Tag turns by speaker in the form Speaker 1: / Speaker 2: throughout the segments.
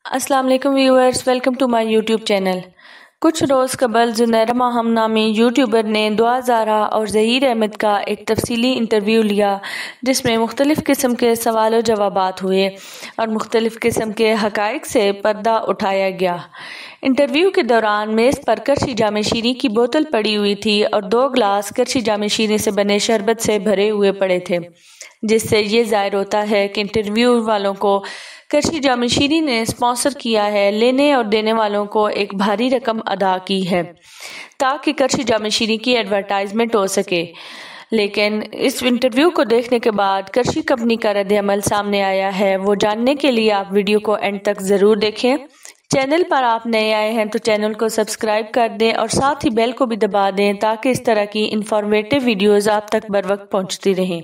Speaker 1: السلام علیکم viewers, welcome to my YouTube channel. کچھ روز قبل زنیرہ ماہم نامی یوٹیوبر نے دعا زارا اور ظہیر احمد کا ایک تفصیلی انٹرویو لیا، جس میں مختلف قسم کے سوال و جوابات ہوئے اور مختلف قسم کے حقائق سے پردہ اٹھایا گیا۔ انٹرویو کے دوران میز پر کرشی جام شیریں کی بوتل پڑی ہوئی تھی اور 2 گلاس کرشی جام شیریں سے بنے شربت سے بھرے ہوئے پڑے تھے، جس سے یہ ظاہر ہوتا ہے کہ انٹرویو والوں کو کرشی جام شیریں نے اسپانسر کیا ہے، لینے اور دینے والوں کو ایک بھاری رقم ادا کی ہے تاکہ کرشی جام شیریں کی ایڈورٹائزمنٹ ہو سکے۔ لیکن اس انٹرویو کو دیکھنے کے بعد کرشی کمپنی کا رد عمل سامنے آیا ہے۔ وہ جاننے کے لیے آپ ویڈیو کو اینڈ تک ضرور دیکھیں۔ چینل پر آپ نئے آئے ہیں تو چینل کو سبسکرائب کر دیں اور ساتھ ہی بیل کو بھی دبا دیں تاکہ اس طرح کی انفارمیٹو ویڈیوز آپ تک بر وقت پہنچتی رہیں۔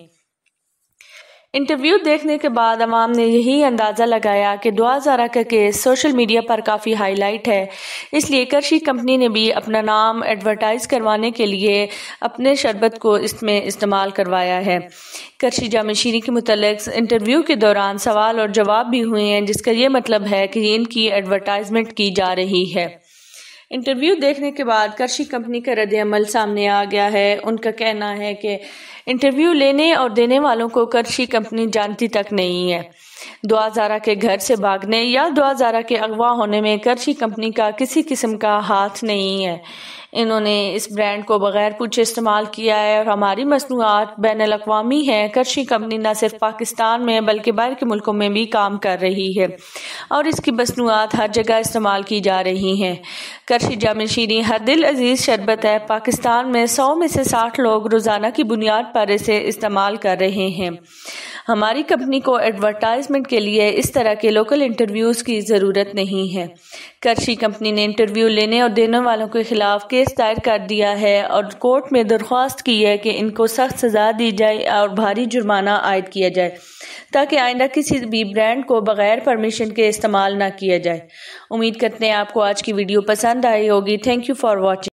Speaker 1: انٹرویو دیکھنے کے بعد عوام نے یہی اندازہ لگایا کہ دعا زارا کا کیس سوشل میڈیا پر کافی ہائی لائٹ ہے، اس لیے کرشی کمپنی نے بھی اپنا نام ایڈورٹائز کروانے کے لیے اپنے شربت کو اس میں استعمال کروایا ہے۔ کرشی جام شیریں کے متعلق انٹرویو کے دوران سوال اور جواب بھی ہوئے ہیں، جس کا یہ مطلب ہے کہ ان کی ایڈورٹائزمنٹ کی جا رہی ہے۔ انٹرویو دیکھنے کے بعد کرشی کمپنی کا رد عمل سامنے آ گیا ہے۔ ان کا کہنا ہے کہ انٹرویو لینے اور دینے والوں کو کرشی کمپنی جانتی تک نہیں ہے۔ دعا زارا کے گھر سے بھاگنے یا دعا زارا کے اغوا ہونے میں کرشی کمپنی کا کسی قسم کا ہاتھ نہیں ہے۔ انہوں نے اس برانڈ کو بغیر پوچھے استعمال کیا ہے اور ہماری مصنوعات بین الاقوامی ہیں۔ کرشی کمپنی نہ صرف پاکستان میں بلکہ باہر کے ملکوں میں بھی کام کر رہی ہے اور اس کی مصنوعات ہر جگہ استعمال کی جا رہی ہیں۔ کرشی جام شیریں ہر دل عزیز شربت ہے۔ پاکستان میں 100 میں سے 60 لوگ روزانہ کی بنیاد پر اسے استعمال کر رہے ہیں۔ ہماری کمپنی کو ایڈورٹائزمنٹ کے لیے اس طرح کے لوکل انٹرویوز کی ضرورت نہیں ہے۔ کرشی کمپنی نے انٹرویو لینے اور دینے والوں کے خلاف کیس دائر کر دیا ہے اور کورٹ میں درخواست کی ہے کہ ان کو سخت سزا دی جائے اور بھاری جرمانہ عائد کیا جائے تاکہ آئندہ کسی بھی برانڈ کو بغیر پرمیشن کے استعمال نہ کیا جائے۔ امید کرتے ہیں آپ کو آج کی ویڈیو پسند آئی ہوگی۔ Thank you for watching.